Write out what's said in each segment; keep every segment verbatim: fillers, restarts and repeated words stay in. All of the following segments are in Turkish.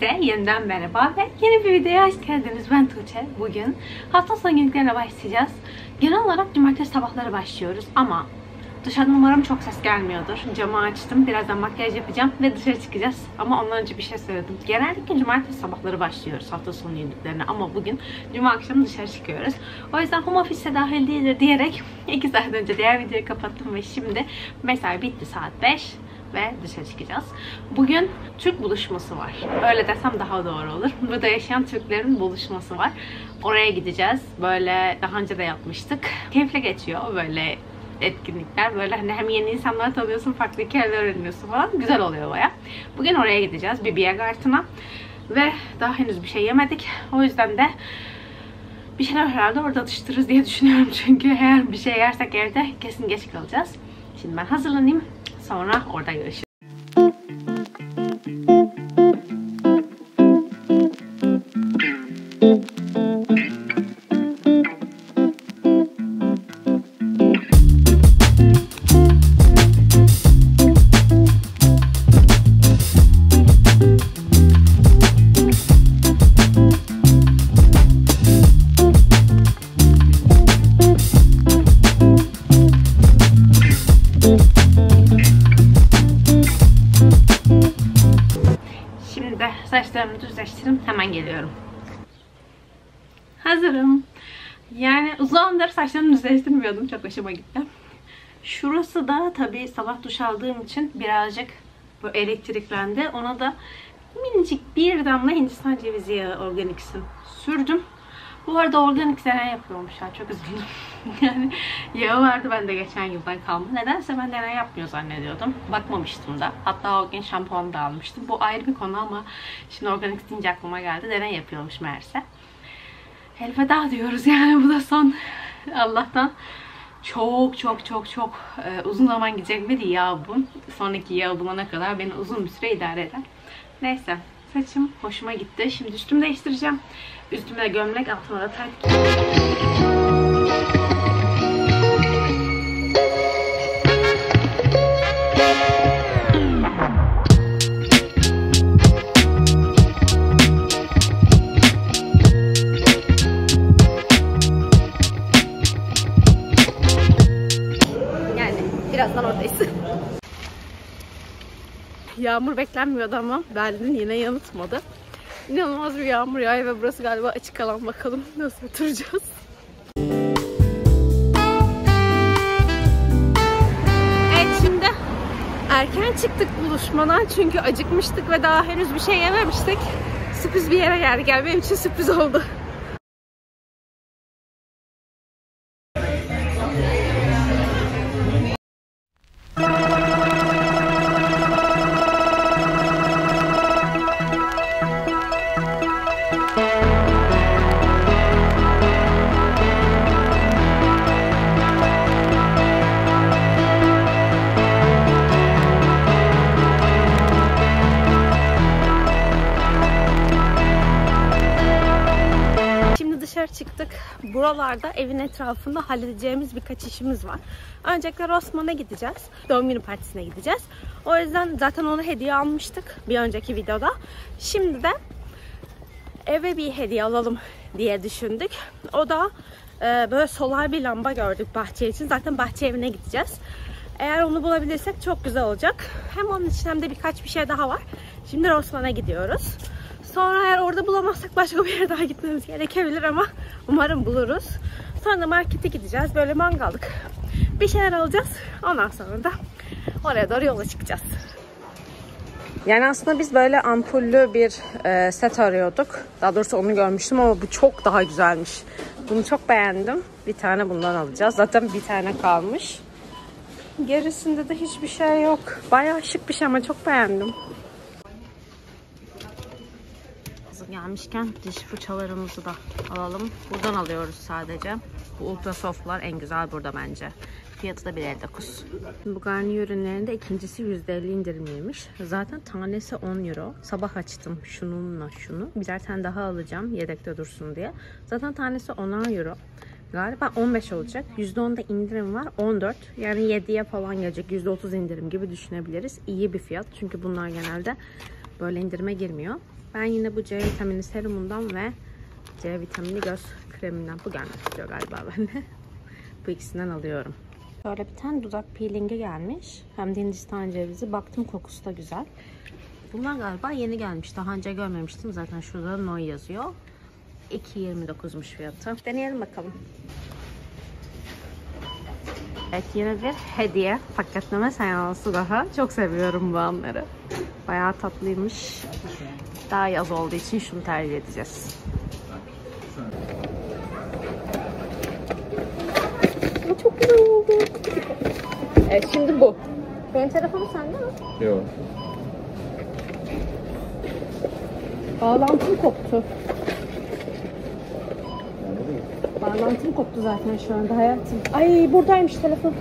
Hepinize yeniden merhaba ve yeni bir videoya hoş geldiniz. Ben Tuğçe. Bugün hafta sonu günlüklerine başlayacağız. Genel olarak cumartesi sabahları başlıyoruz ama dışarıdan umarım çok ses gelmiyordur. Camı açtım. Birazdan makyaj yapacağım ve dışarı çıkacağız. Ama ondan önce bir şey söyledim. Genellikle cumartesi sabahları başlıyoruz hafta sonu günlüklerine ama bugün cuma akşamı dışarı çıkıyoruz. O yüzden home office'e dahil değildir diyerek iki saat önce diğer videoyu kapattım ve şimdi mesai bitti saat beş. Ve dışarı çıkacağız. Bugün Türk buluşması var. Öyle desem daha doğru olur. Burada yaşayan Türklerin buluşması var. Oraya gideceğiz. Böyle daha önce de yapmıştık. Keyifli geçiyor böyle etkinlikler. Böyle hani hem yeni insanlar tanıyorsun, farklı hikayeler öğreniyorsun falan. Güzel oluyor baya. Bugün oraya gideceğiz. Bir Biergarten'a. Ve daha henüz bir şey yemedik. O yüzden de bir şeyler herhalde orada atıştırırız diye düşünüyorum. Çünkü eğer bir şey yersek evde kesin geç kalacağız. Şimdi ben hazırlanayım. Sonra orada görüşürüz. Saçlarımı düzleştirdim. Hemen geliyorum. Hazırım. Yani uzun zamandır saçlarımı düzleştirmiyordum. Çok hoşuma gitti. Şurası da tabii sabah duş aldığım için birazcık bu elektriklendi. Ona da minicik bir damla Hindistan cevizi yağı organiksin sürdüm. Bu arada organik deney yapıyormuş ya. Çok üzüldüm. Yani yağı vardı bende geçen yıldan kalma. Nedense ben deney yapmıyor zannediyordum. Bakmamıştım da. Hatta o gün şampuan da almıştım. Bu ayrı bir konu ama şimdi organik deyince aklıma geldi. Deney yapıyormuş meğerse. Elveda diyoruz yani, bu da son. Allah'tan çok çok çok çok e, uzun zaman gidecek bir yağ bu. Sonraki yağ bulana kadar beni uzun bir süre idare eder. Neyse. Saçım hoşuma gitti. Şimdi üstümü değiştireceğim. Üstüme de gömlek, altıma da tayt. Yani birazdan oradayız. Yağmur beklenmiyordu ama Berlin yine yanıltmadı. İnanılmaz bir yağmur yağıyor ve burası galiba açık alan. Bakalım nasıl oturacağız. Evet, şimdi erken çıktık buluşmadan çünkü acıkmıştık ve daha henüz bir şey yememiştik. Sürpriz bir yere geldik. Yani benim için sürpriz oldu. Çıktık. Buralarda evin etrafında halledeceğimiz birkaç işimiz var. Öncelikle Rossmann'a gideceğiz. Doğum günü partisine gideceğiz. O yüzden zaten onu hediye almıştık bir önceki videoda. Şimdi de eve bir hediye alalım diye düşündük. O da e, böyle solar bir lamba gördük bahçe için. Zaten bahçe evine gideceğiz. Eğer onu bulabilirsek çok güzel olacak. Hem onun için hem de birkaç bir şey daha var. Şimdi Rossmann'a gidiyoruz. Sonra eğer orada bulamazsak başka bir yere daha gitmemiz gerekebilir ama umarım buluruz. Sonra markete gideceğiz. Böyle mangallık bir şeyler alacağız. Ondan sonra da oraya doğru yola çıkacağız. Yani aslında biz böyle ampullü bir e, set arıyorduk. Daha doğrusu onu görmüştüm ama bu çok daha güzelmiş. Bunu çok beğendim. Bir tane bundan alacağız. Zaten bir tane kalmış. Gerisinde de hiçbir şey yok. Bayağı şık bir şey ama çok beğendim. Gelmişken diş fırçalarımızı da alalım. Buradan alıyoruz sadece. Bu Ultra Soft'lar en güzel burada bence. Fiyatı da bir elli dokuz. Bu garniyer ürünlerinde ikincisi yüzde elli indirimliymiş. Zaten tanesi on euro. Sabah açtım şununla şunu. Birer tane daha alacağım yedekte dursun diye. Zaten tanesi on euro. Galiba on beş olacak. yüzde onda indirim var. on dört. Yani yediye falan gelecek. yüzde otuz indirim gibi düşünebiliriz. İyi bir fiyat. Çünkü bunlar genelde böyle indirime girmiyor. Ben yine bu C vitamini serumundan ve C vitamini göz kreminden, bu gelmek istiyor galiba bende. Bu ikisinden alıyorum. Böyle bir tane dudak peelingi gelmiş. Hem de Hindistan cevizi. Baktım kokusu da güzel. Bunlar galiba yeni gelmiş. Daha önce görmemiştim. Zaten şurada Noi yazıyor. iki yirmi dokuzmuş fiyatı. Deneyelim bakalım. Evet, yine bir hediye paketleme seansı daha. Çok seviyorum bu anları. Bayağı tatlıymış. Daha yaz olduğu için şunu tercih edeceğiz. Çok güzel oldu. Evet, şimdi bu. Benim telefonum sende mi? Yok. Bağlantım koptu. Bağlantım koptu zaten şu anda hayatım. Ay, buradaymış telefon.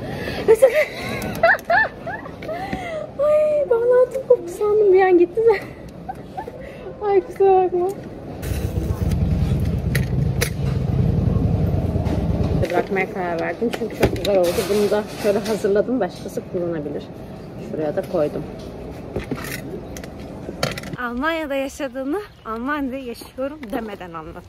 Ay, bağlantım koptu sandım, bir an gitti de. Ay, kusura bakma. Bırakmaya karar verdim çünkü çok güzel oldu. Bunu da şöyle hazırladım, başkası kullanabilir. Şuraya da koydum. Almanya'da yaşadığını Almanya'da yaşıyorum demeden anlat.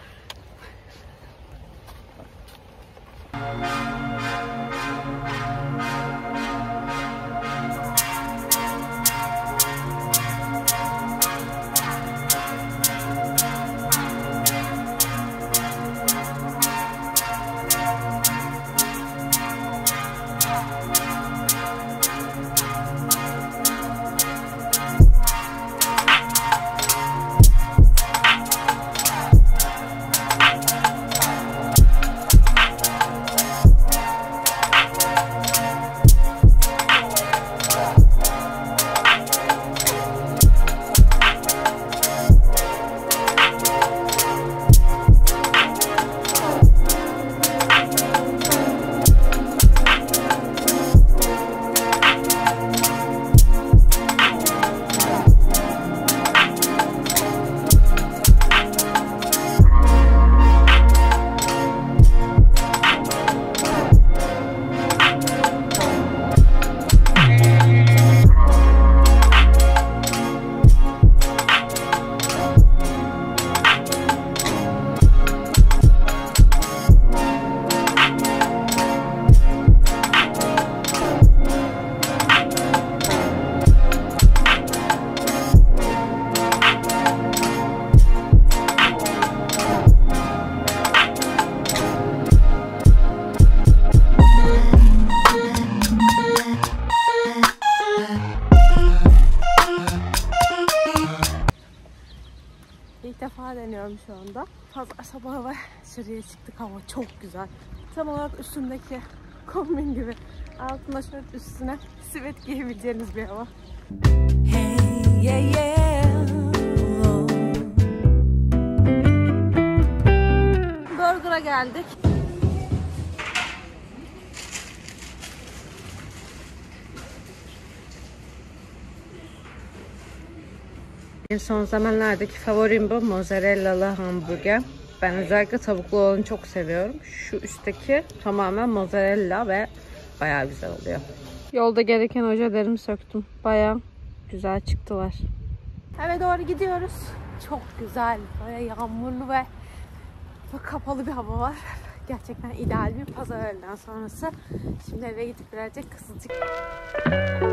İlk defa deniyorum şu anda. Pazar sabahı ve dışarıya çıktık, hava çok güzel. Tam olarak üstümdeki kombin gibi. Altına şöyle üstüne sivet giyebileceğiniz bir hava. Hey, yeah, yeah. Burger'a geldik. Son zamanlardaki favorim bu mozzarellalı hamburger. Ben özellikle tavuklu olanı çok seviyorum. Şu üstteki tamamen mozzarella ve bayağı güzel oluyor. Yolda gereken ojelerimi söktüm. Bayağı güzel çıktılar. Eve doğru gidiyoruz. Çok güzel, böyle yağmurlu ve kapalı bir hava var. Gerçekten ideal bir pazar öğleden sonrası. Şimdi eve gidip birazcık kısılacak.